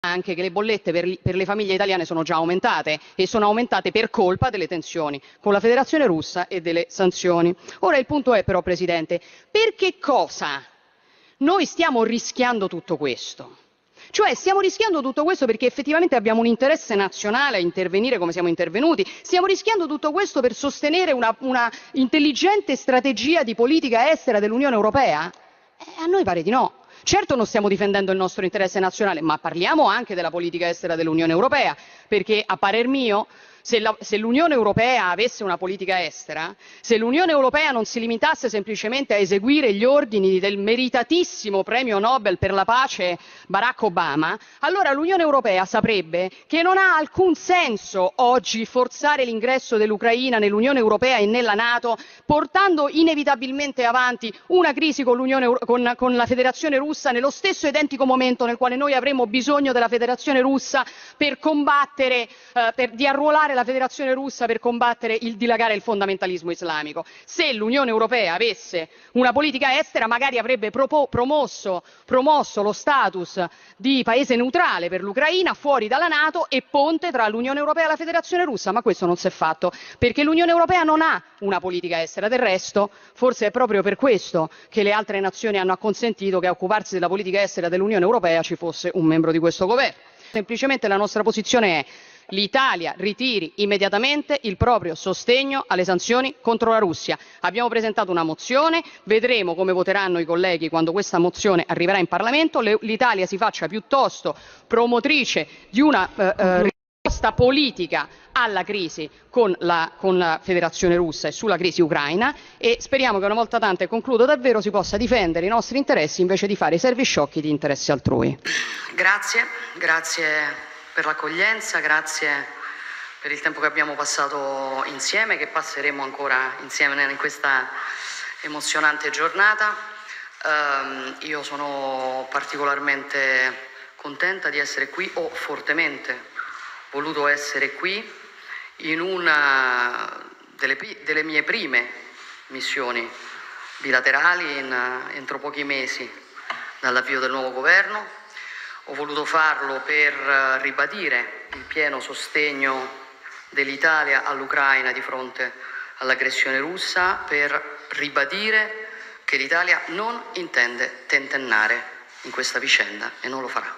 anche che le bollette per le famiglie italiane sono già aumentate e sono aumentate per colpa delle tensioni con la Federazione Russa e delle sanzioni. Ora il punto è però, Presidente, per che cosa noi stiamo rischiando tutto questo? Cioè stiamo rischiando tutto questo perché effettivamente abbiamo un interesse nazionale a intervenire come siamo intervenuti, stiamo rischiando tutto questo per sostenere una intelligente strategia di politica estera dell'Unione Europea? A noi pare di no. Certo non stiamo difendendo il nostro interesse nazionale, ma parliamo anche della politica estera dell'Unione Europea, perché a parer mio se l'Unione Europea avesse una politica estera, se l'Unione Europea non si limitasse semplicemente a eseguire gli ordini del meritatissimo premio Nobel per la pace Barack Obama, allora l'Unione Europea saprebbe che non ha alcun senso oggi forzare l'ingresso dell'Ucraina nell'Unione Europea e nella Nato, portando inevitabilmente avanti una crisi con la Federazione Russa nello stesso identico momento nel quale noi avremmo bisogno della Federazione Russa per combattere, di arruolare la Federazione Russa per combattere il dilagare del fondamentalismo islamico. Se l'Unione Europea avesse una politica estera magari avrebbe promosso lo status di paese neutrale per l'Ucraina fuori dalla Nato e ponte tra l'Unione Europea e la Federazione Russa, ma questo non si è fatto perché l'Unione Europea non ha una politica estera. Del resto forse è proprio per questo che le altre nazioni hanno acconsentito che a occuparsi della politica estera dell'Unione Europea ci fosse un membro di questo governo. Semplicemente la nostra posizione è: l'Italia ritiri immediatamente il proprio sostegno alle sanzioni contro la Russia. Abbiamo presentato una mozione, vedremo come voteranno i colleghi quando questa mozione arriverà in Parlamento. L'Italia si faccia piuttosto promotrice di una risposta politica alla crisi con la Federazione Russa e sulla crisi ucraina, e speriamo che una volta tanto, e concludo davvero, si possa difendere i nostri interessi invece di fare i servisciocchi di interessi altrui. Grazie per l'accoglienza, grazie per il tempo che abbiamo passato insieme, che passeremo ancora insieme in questa emozionante giornata. Io sono particolarmente contenta di essere qui, ho fortemente voluto essere qui in una delle mie prime missioni bilaterali entro pochi mesi dall'avvio del nuovo governo. Ho voluto farlo per ribadire il pieno sostegno dell'Italia all'Ucraina di fronte all'aggressione russa, per ribadire che l'Italia non intende tentennare in questa vicenda e non lo farà.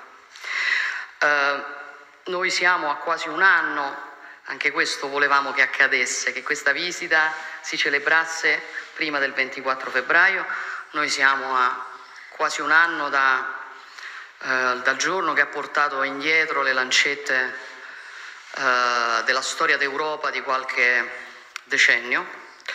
Noi siamo a quasi un anno, anche questo volevamo che accadesse, che questa visita si celebrasse prima del 24 febbraio. Noi siamo a quasi un anno dal giorno che ha portato indietro le lancette della storia d'Europa di qualche decennio.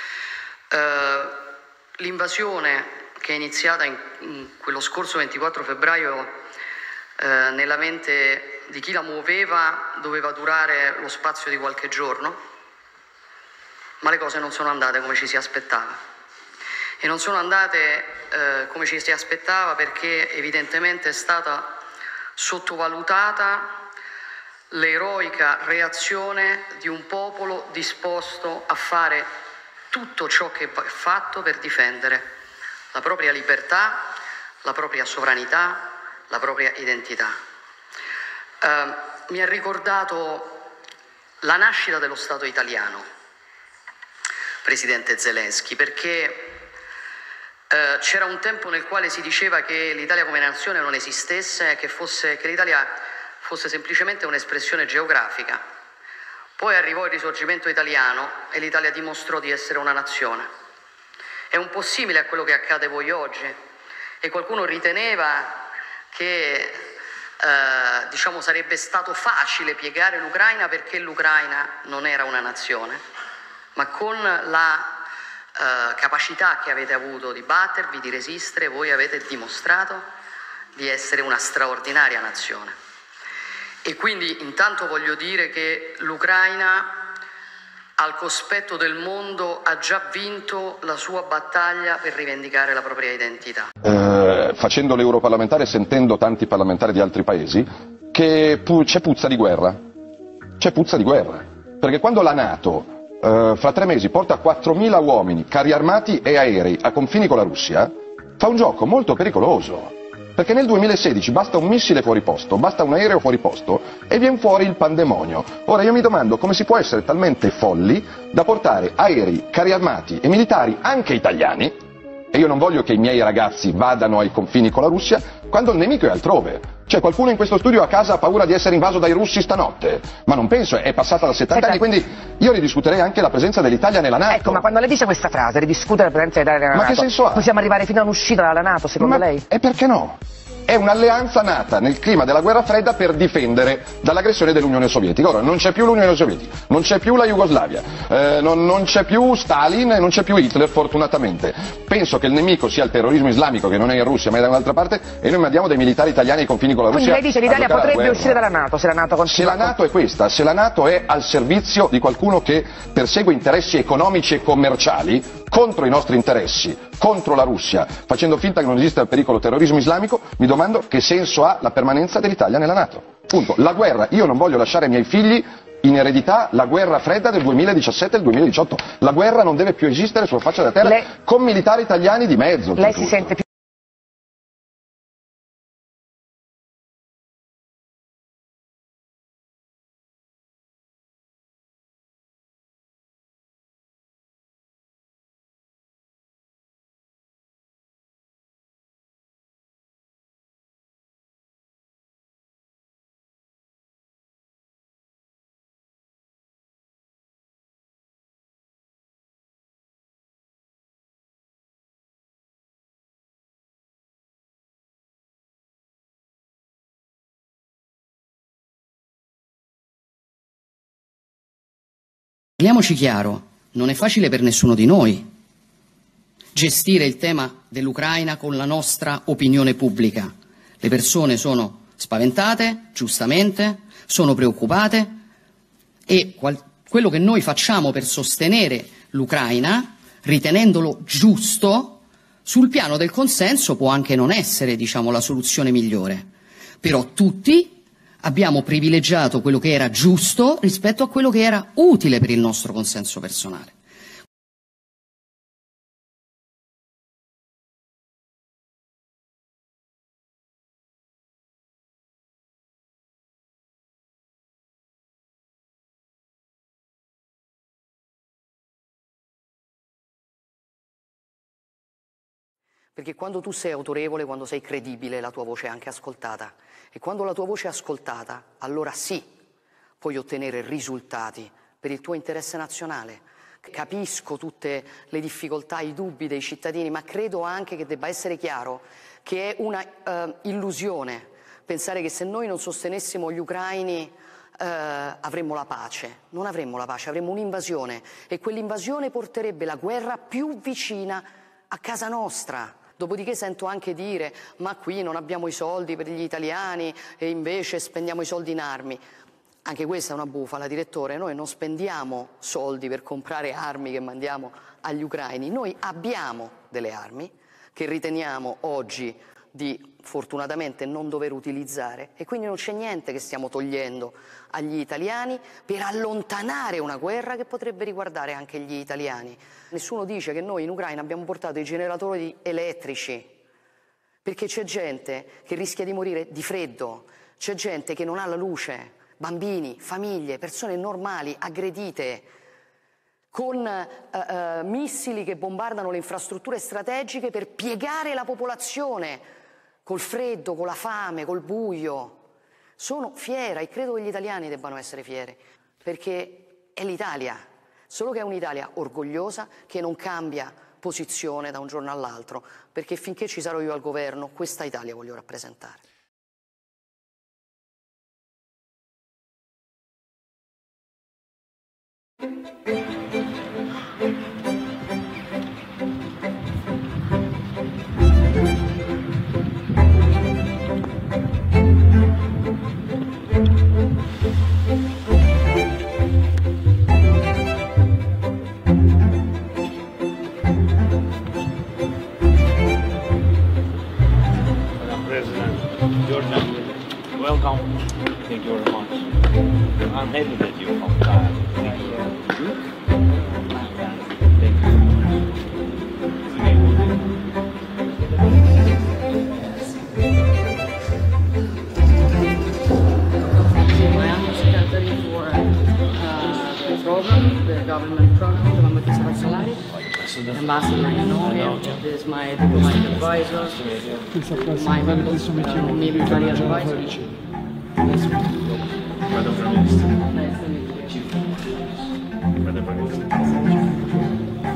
L'invasione che è iniziata in quello scorso 24 febbraio nella mente di chi la muoveva doveva durare lo spazio di qualche giorno, ma le cose non sono andate come ci si aspettava. E non sono andate come ci si aspettava perché evidentemente è stata sottovalutata l'eroica reazione di un popolo disposto a fare tutto ciò che è fatto per difendere la propria libertà, la propria sovranità, la propria identità. Mi ha ricordato la nascita dello Stato italiano, Presidente Zelensky, perché c'era un tempo nel quale si diceva che l'Italia come nazione non esistesse, che l'Italia fosse semplicemente un'espressione geografica. Poi arrivò il Risorgimento italiano e l'Italia dimostrò di essere una nazione. È un po' simile a quello che accade poi oggi, e qualcuno riteneva che sarebbe stato facile piegare l'Ucraina perché l'Ucraina non era una nazione, ma con la capacità che avete avuto di battervi, di resistere, voi avete dimostrato di essere una straordinaria nazione. E quindi intanto voglio dire che l'Ucraina, al cospetto del mondo, ha già vinto la sua battaglia per rivendicare la propria identità. Facendo l'europarlamentare e sentendo tanti parlamentari di altri paesi, che c'è puzza di guerra. C'è puzza di guerra. Perché quando la NATO fra 3 mesi porta 4.000 uomini, carri armati e aerei a confini con la Russia, fa un gioco molto pericoloso. Perché nel 2016 basta un missile fuori posto, basta un aereo fuori posto e viene fuori il pandemonio. Ora io mi domando come si può essere talmente folli da portare aerei, carri armati e militari, anche italiani, e io non voglio che i miei ragazzi vadano ai confini con la Russia, quando il nemico è altrove. Cioè qualcuno in questo studio a casa ha paura di essere invaso dai russi stanotte, ma non penso, è passata da 70 anni, quindi io ridiscuterei anche la presenza dell'Italia nella NATO. Ecco, ma quando lei dice questa frase, ridiscutere la presenza dell'Italia nella NATO, che senso ha? possiamo arrivare fino a un'uscita dalla NATO, secondo lei? E perché no? È un'alleanza nata nel clima della guerra fredda per difendere dall'aggressione dell'Unione Sovietica. Ora non c'è più l'Unione Sovietica, non c'è più la Jugoslavia, non c'è più Stalin e non c'è più Hitler, fortunatamente. Penso che il nemico sia il terrorismo islamico, che non è in Russia ma è da un'altra parte, e noi mandiamo dei militari italiani ai confini con la Russia. Quindi lei dice l'Italia potrebbe uscire dalla NATO se la NATO continua. Se la NATO è questa, se la NATO è al servizio di qualcuno che persegue interessi economici e commerciali contro i nostri interessi, contro la Russia, facendo finta che non esista il pericolo terrorismo islamico, mi domando che senso ha la permanenza dell'Italia nella NATO. Punto. La guerra, io non voglio lasciare ai miei figli in eredità la guerra fredda del 2017 e del 2018. La guerra non deve più esistere sulla faccia della terra con militari italiani di mezzo. Lei si sente più Parliamoci chiaro, non è facile per nessuno di noi gestire il tema dell'Ucraina con la nostra opinione pubblica. Le persone sono spaventate, giustamente, sono preoccupate e quello che noi facciamo per sostenere l'Ucraina, ritenendolo giusto, sul piano del consenso può anche non essere, diciamo, la soluzione migliore. Però tutti abbiamo privilegiato quello che era giusto rispetto a quello che era utile per il nostro consenso personale. Perché quando tu sei autorevole, quando sei credibile, la tua voce è anche ascoltata. E quando la tua voce è ascoltata, allora sì, puoi ottenere risultati per il tuo interesse nazionale. Capisco tutte le difficoltà, i dubbi dei cittadini, ma credo anche che debba essere chiaro che è una illusione pensare che se noi non sostenessimo gli ucraini avremmo la pace. Non avremmo la pace, avremmo un'invasione e quell'invasione porterebbe la guerra più vicina a casa nostra. Dopodiché sento anche dire, ma qui non abbiamo i soldi per gli italiani e invece spendiamo i soldi in armi. Anche questa è una bufala, direttore, noi non spendiamo soldi per comprare armi che mandiamo agli ucraini, noi abbiamo delle armi che riteniamo oggi di fortunatamente non dover utilizzare e quindi non c'è niente che stiamo togliendo agli italiani per allontanare una guerra che potrebbe riguardare anche gli italiani. Nessuno dice che noi in Ucraina abbiamo portato i generatori elettrici perché c'è gente che rischia di morire di freddo, c'è gente che non ha la luce, bambini, famiglie, persone normali aggredite con missili che bombardano le infrastrutture strategiche per piegare la popolazione col freddo, con la fame, col buio. Sono fiera e credo che gli italiani debbano essere fieri, perché è l'Italia, solo che è un'Italia orgogliosa che non cambia posizione da un giorno all'altro, perché finché ci sarò io al governo, questa Italia voglio rappresentare. Welcome. Thank you very much. I'm happy that you come back. Thank you very much. Thank you. program, the government program, the Matissa Vassalari, Ambassador in Norway. This is my diplomatic advisor, my military advisor. Madam Prime Minister. Nice to meet you. Madam Prime Minister.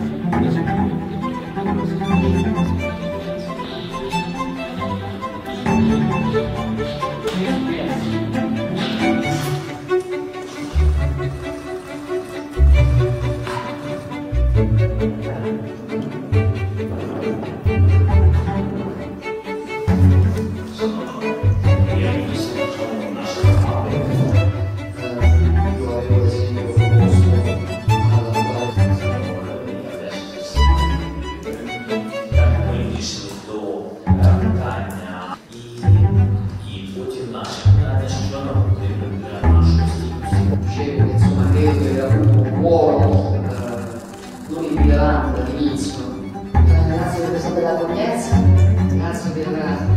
Non irrilevante dall'inizio. Grazie per questa bella accoglienza, grazie per